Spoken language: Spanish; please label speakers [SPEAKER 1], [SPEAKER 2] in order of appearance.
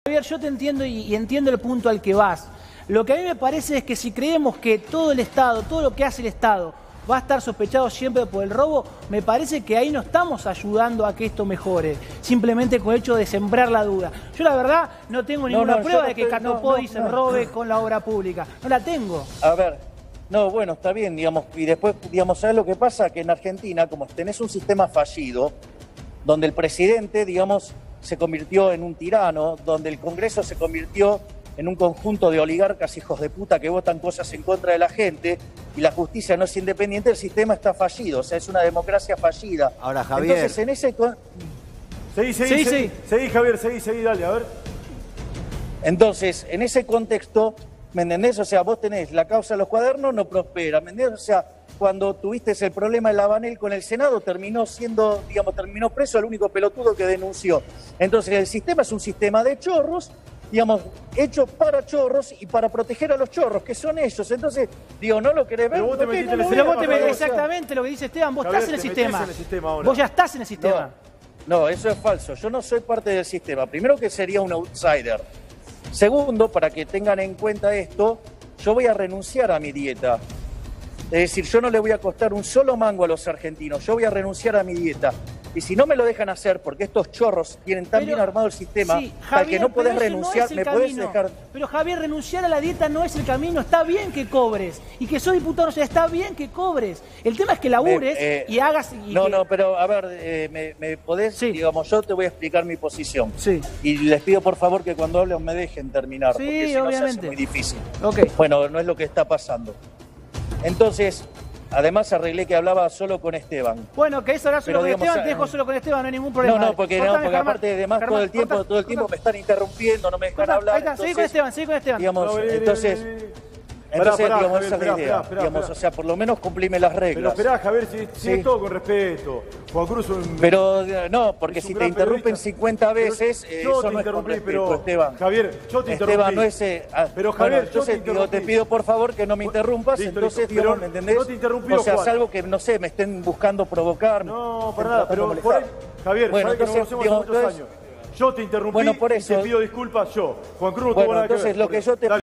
[SPEAKER 1] Javier, yo te entiendo y entiendo el punto al que vas. Lo que a mí me parece es que si creemos que todo el Estado, todo lo que hace el Estado, va a estar sospechado siempre por el robo, me parece que ahí no estamos ayudando a que esto mejore, simplemente con el hecho de sembrar la duda. Yo la verdad no tengo ninguna prueba de que Catopodis se robe con la obra pública, no la tengo.
[SPEAKER 2] A ver, no, bueno, está bien, digamos, y después, digamos, ¿sabes lo que pasa? Que en Argentina, como tenés un sistema fallido, donde el presidente, digamos, se convirtió en un tirano, donde el Congreso se convirtió en un conjunto de oligarcas hijos de puta que votan cosas en contra de la gente y la justicia no es independiente, el sistema está fallido, o sea, es una democracia fallida.
[SPEAKER 3] Ahora, Javier...
[SPEAKER 2] Entonces, en ese...
[SPEAKER 4] Seguí, Javier, seguí, dale, a ver.
[SPEAKER 2] Entonces, en ese contexto, ¿me entendés? O sea, vos tenés la causa de los cuadernos, no prospera, ¿me entendés? O sea, cuando tuviste el problema de Lavanel con el Senado, terminó siendo, digamos, terminó preso el único pelotudo que denunció. Entonces, el sistema es un sistema de chorros, digamos, hecho para chorros y para proteger a los chorros, que son ellos. Entonces, digo, no lo querés ver.
[SPEAKER 4] Pero vos te metiste en el
[SPEAKER 1] Pero vos te
[SPEAKER 4] sistema,
[SPEAKER 1] exactamente lo que dice Esteban, vos
[SPEAKER 4] Javier,
[SPEAKER 1] estás en el
[SPEAKER 4] te
[SPEAKER 1] sistema.
[SPEAKER 4] metés en el sistema ahora.
[SPEAKER 1] Vos ya estás en el sistema.
[SPEAKER 2] No, eso es falso. Yo no soy parte del sistema. Primero que sería un outsider. Segundo, para que tengan en cuenta esto, yo voy a renunciar a mi dieta. Es decir, yo no le voy a costar un solo mango a los argentinos. Yo voy a renunciar a mi dieta. Y si no me lo dejan hacer, porque estos chorros tienen tan bien armado el sistema,
[SPEAKER 1] sí,
[SPEAKER 2] Javier, al que no podés
[SPEAKER 1] pero
[SPEAKER 2] renunciar,
[SPEAKER 1] no
[SPEAKER 2] me podés dejar...
[SPEAKER 1] Pero Javier, renunciar a la dieta no es el camino. Está bien que cobres. Y que soy diputado, o sea, está bien que cobres. El tema es que labures y hagas...
[SPEAKER 2] No, pero a ver, me podés, digamos, yo te voy a explicar mi posición.
[SPEAKER 1] Sí.
[SPEAKER 2] Y les pido por favor que cuando hablen me dejen terminar,
[SPEAKER 1] Sí,
[SPEAKER 2] porque si no se
[SPEAKER 1] obviamente.
[SPEAKER 2] hace muy difícil.
[SPEAKER 1] Ok.
[SPEAKER 2] Bueno, no es lo que está pasando. Entonces, además arreglé que hablaba solo con Esteban.
[SPEAKER 1] Bueno, que eso hablar solo
[SPEAKER 2] Pero,
[SPEAKER 1] con
[SPEAKER 2] digamos,
[SPEAKER 1] Esteban, te dejo solo con Esteban, no hay ningún problema.
[SPEAKER 2] No, porque aparte de demás todo el tiempo me están interrumpiendo, no me dejan hablar.
[SPEAKER 1] Ahí está, seguí con Esteban.
[SPEAKER 2] Digamos, entonces, digamos, esa es la idea. Digamos, o sea, por lo menos cumplime las reglas.
[SPEAKER 4] Pero esperá, Javier, si es todo con respeto. Juan Cruz es un...
[SPEAKER 2] Pero no, porque si te interrumpen
[SPEAKER 4] periodista.
[SPEAKER 2] 50 veces,
[SPEAKER 4] Yo
[SPEAKER 2] eso
[SPEAKER 4] te
[SPEAKER 2] no es con
[SPEAKER 4] interrumpí,
[SPEAKER 2] respeto,
[SPEAKER 4] pero...
[SPEAKER 2] Esteban.
[SPEAKER 4] Javier, yo te interrumpí.
[SPEAKER 2] Esteban no es...
[SPEAKER 4] Pero Javier,
[SPEAKER 2] bueno, entonces digo, te pido por favor que no me interrumpas,
[SPEAKER 4] Listo,
[SPEAKER 2] entonces,
[SPEAKER 4] listo,
[SPEAKER 2] digo,
[SPEAKER 4] pero
[SPEAKER 2] ¿me entendés?
[SPEAKER 4] no te interrumpí,
[SPEAKER 2] o sea,
[SPEAKER 4] Juan.
[SPEAKER 2] salvo que, no sé, me estén buscando provocar.
[SPEAKER 4] No, para nada, pero por ahí, Javier,
[SPEAKER 2] bueno,
[SPEAKER 4] sabés que nos
[SPEAKER 2] entonces,
[SPEAKER 4] conocemos hace
[SPEAKER 2] digo,
[SPEAKER 4] muchos años. Yo te interrumpí
[SPEAKER 2] bueno, por eso,
[SPEAKER 4] y te pido disculpas yo. Juan Cruz no tuvo
[SPEAKER 2] bueno,
[SPEAKER 4] nada que ver.
[SPEAKER 2] entonces lo que yo te